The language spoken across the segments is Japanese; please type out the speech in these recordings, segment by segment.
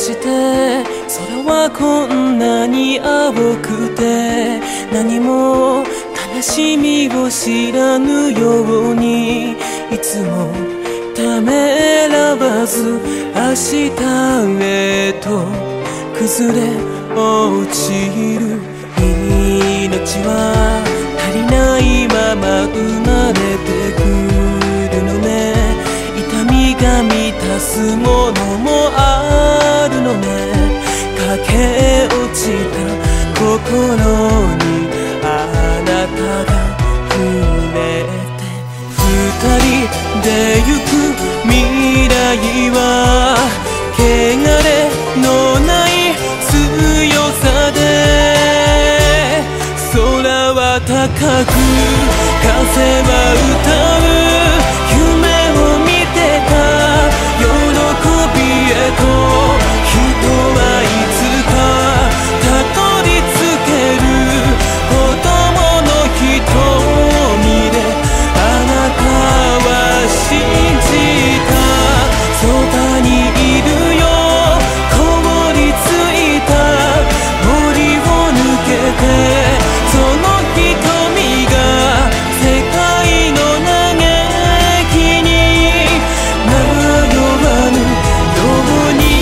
して空はこんなに青くて、何も悲しみを知らぬようにいつもためらわず明日へと崩れ落ちる。命は足りないまま生まれてくるのね。痛みが満たすものもあるのね。駆け落ちた心にあなたが触れて、二人で行く未来は汚れのない強さで、空は高く風は歌う。夢を見てた喜びへと人はいつかたどり着ける。子供の瞳であなたは信じた。そばにいるよ凍りついた森を抜けて、その瞳が世界の嘆きに迷わぬように。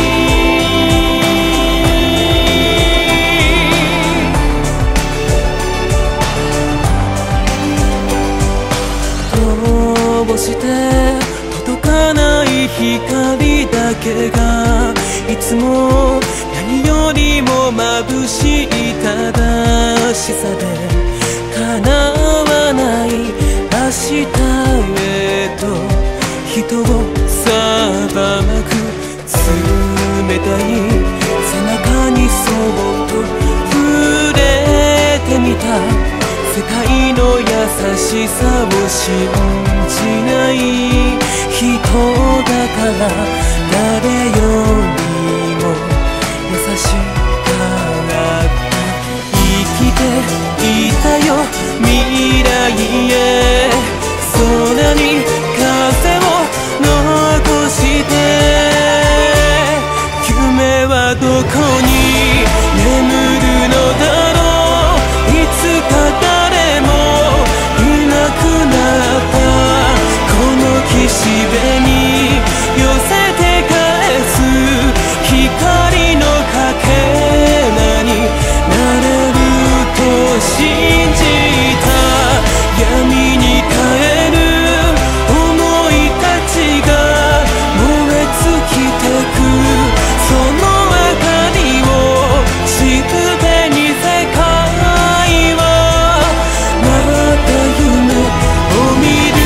どうして届かない光だけがいつも何よりも眩しい正しさで、叶わない明日へと人を裁く。冷たい背中にそっと触れてみた。世界の優しさを信じない人だから、誰よりも優しかった。生きていたよ未来へ、空に風を残して。夢はどこに眠るのだろう。いつか誰もいなくなったこの岸辺に寄せて返す光のかけらになれると信じた。闇に耐える想いたちが燃え尽きてく。その明かりを知るべに世界はまた夢を見る。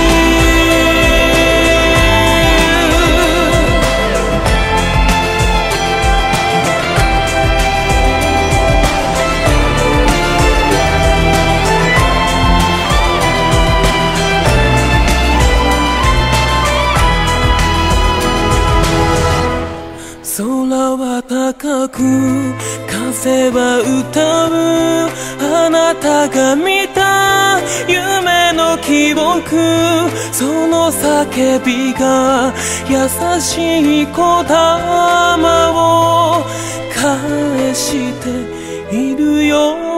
空は高く風は歌う。あなたが見た夢の記憶、その叫びが優しい言霊を返しているよ。